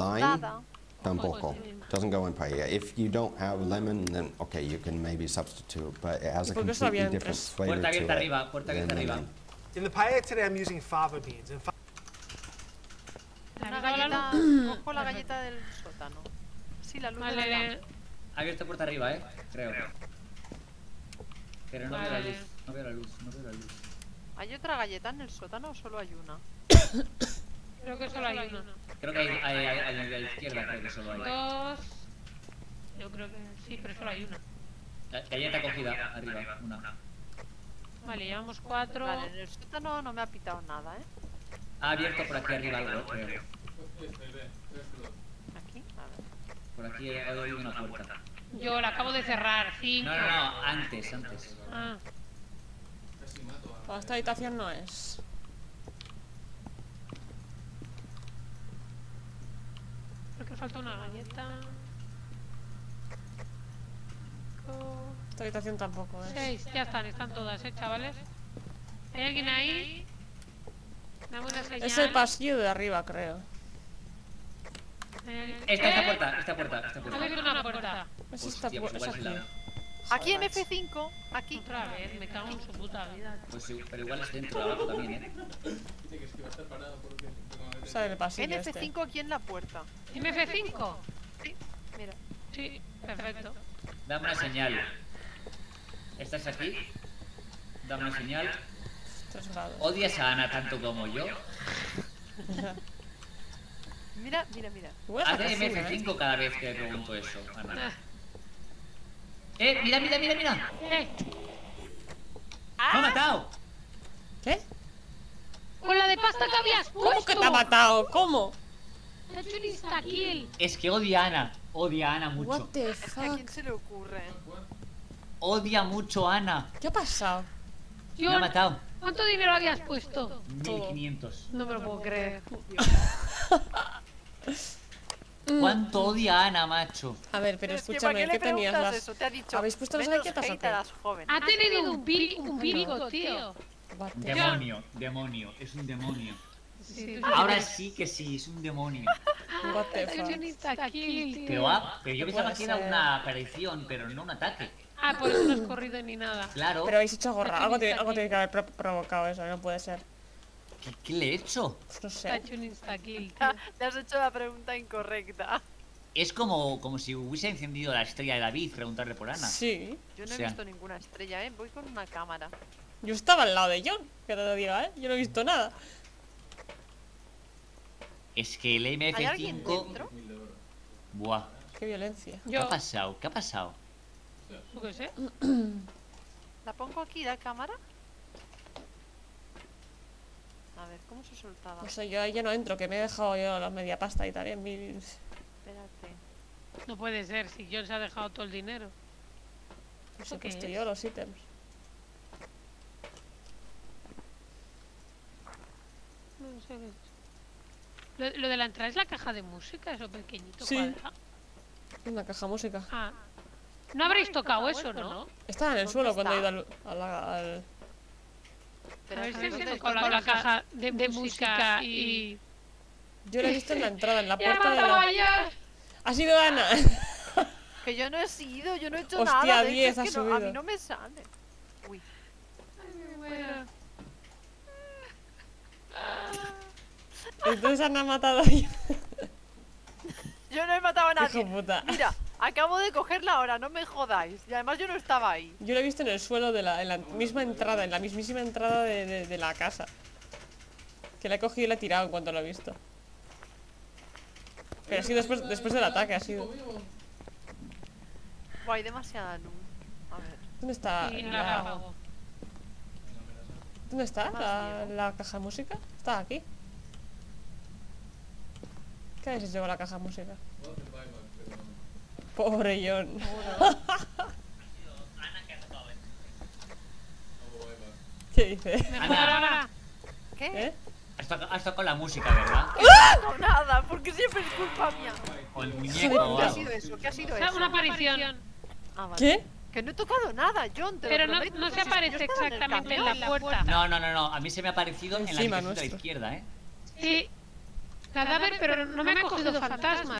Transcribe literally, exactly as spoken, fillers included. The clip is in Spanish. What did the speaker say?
line, tampoco. Doesn't go in paella. If you don't have lemon, then okay, you can maybe substitute, but it has a completely different flavor Puerta to abierta it arriba, puerta abierta than arriba. lemon. In the paella today, I'm using fava beans. And fa Una galleta. Cojo la galleta del sótano. Sí, la luz de la Vale. Ha abierto puerta arriba, eh. Creo. Pero no veo la Vale. luz. No veo la luz, no veo la luz. ¿Hay otra galleta en el sótano o solo hay una? Creo que solo hay uno. Creo que hay, hay, hay, hay a la izquierda, creo que solo hay. Dos. Yo creo que sí, pero solo hay una. Ga- Galleta cogida arriba, una. Vale, llevamos cuatro. Vale, en el sótano no me ha pitado nada, ¿eh? Ha abierto por aquí arriba algo, creo. Aquí, a ver. Por aquí he he oído una puerta. Yo la acabo de cerrar, cinco. No, no, no, antes, antes. Ah, Oh, esta habitación no es. creo que falta una galleta. Cinco, Esta habitación tampoco es. seis, ya están, están todas, eh, chavales. ¿Hay alguien ahí? Dame una señal. Es el pasillo de arriba, creo. ¿Hay alguien? Esta, esta ¿Eh? puerta, esta puerta, esta Ha puerta. abierto una puerta. Es Hostia, esta pues puerta. igual Es es aquí. la- Aquí en F cinco, aquí. Otra vez, me cago en su puta vida. Pues sí, pero igual es dentro de abajo también, eh. O sea, el pasillo En F este. cinco aquí en la puerta. ¿M F cinco? Sí, mira. Sí, perfecto. Dame una señal. ¿Estás aquí? Dame una señal. Tres grados. ¿Odias a Ana tanto como yo? Mira, mira, mira. Igual esta Hace cocina, M F ¿eh? cinco cada vez que le pregunto eso, Ana. Ah, ¡Eh! ¡Mira, mira, mira, mira! eh, ¡Me ha matado! ¿Qué? con la de pasta que habías puesto. ¿Cómo que te ha matado? ¿Cómo? Te ha hecho un insta-kill. Es que odia a Ana. Odia a Ana mucho. What the Es que a fuck? quién se le ocurre. Odia mucho a Ana. ¿Qué ha pasado? Me ha John, matado. ¿cuánto dinero habías puesto? mil quinientos. No me lo puedo creer. ¿Cuánto odia a Ana, macho? A ver, pero Es que, ¿para escúchame, qué le ¿qué tenías preguntas las...? eso? Te ha dicho, ¿Habéis puesto las menos galletas o hate qué? a las jóvenes. Ha tenido un, pi un pico, tío. What the- Demonio, demonio. Es un demonio. Sí, Ahora sí que sí, es un demonio. What the te ha hecho un fuck? insta-kill, tío. Pero, ah, pero yo pensaba puede que era ser. una aparición, pero no un ataque. Ah, por eso no has corrido ni nada. Claro. Pero habéis hecho gorra. Aquí Algo tiene, está algo aquí. tiene que haber pro- provocado eso, no puede ser. ¿Qué, qué le he hecho? Pues no Te ha sé. hecho un insta-kill, tío. Te has hecho la pregunta incorrecta. Es como, como si hubiese encendido la estrella de David preguntarle por Ana. Sí. Yo no O sea. he visto ninguna estrella, ¿eh? Voy con una cámara. Yo estaba al lado de John, que te lo diga, ¿eh? Yo no he visto nada. Es que el M ¿Hay F alguien cinco... dentro? Buah. Qué violencia. ¿Qué ha Yo, pasado? ¿Qué ha pasado? ¿tú qué sé? ¿La pongo aquí, la cámara? A ver, ¿cómo se soltaba? No sé, yo ahí ya no entro, que me he dejado yo la media pasta y tal. En mi... Espérate. No puede ser, si John se ha dejado todo el dinero. No ¿Eso sé, qué puesto es? yo los ítems. No sé qué es. Lo, lo de la entrada es la caja de música, eso pequeñito. Sí. cuadrado. Una caja música. Ah. No habréis tocado eso, ¿no? Estaba en el ¿Dónde suelo cuando he ido está? al... a la- al- A ver Espérate, si se ¿dónde tocó está? la, la caja de, de música y... Yo lo he visto en la entrada, en la ¡Ya puerta de mataba la... ya! ¡Ha sido Ana! Que yo no he sido, yo no he hecho Hostia, nada. de hecho, diez es ha que no, a subido. mí no me sale. Uy. Bueno, Entonces Ana ha matado a John. Yo no he matado a nadie. Hijo puta. Mira, acabo de cogerla ahora, no me jodáis. Y además yo no estaba ahí. Yo lo he visto en el suelo de la, en la misma entrada, en la mismísima entrada de, de- de la casa. Que la he cogido y la he tirado en cuanto lo he visto. Pero ha sido después, después del ataque, ha sido. Buah, hay demasiada luz. A ver. ¿Dónde está y la la, apago. ¿Dónde está Más la, miedo. la caja de música? Está aquí. ¿Qué habéis hecho con la caja de música? Pobre John. ¿Qué dice? Mejor ahora. ¿Qué? ¿Eh? Has tocado, has tocado la música, ¿verdad? No, nada, porque siempre es culpa mía. O el Joder, muñeco o ¿Qué ha algo. sido eso? ¿Qué ha sido O sea, eso? una aparición. Ah, vale. ¿Qué? Que no he tocado nada, John. Te lo Pero no, prometo, no si se es que yo aparece estaba en el exactamente en camión. la puerta. No, no, no, no. A mí se me ha aparecido en la Encima habitación de la nuestro. izquierda, ¿eh? Sí, Cadáver, pero no me han cogido fantasmas.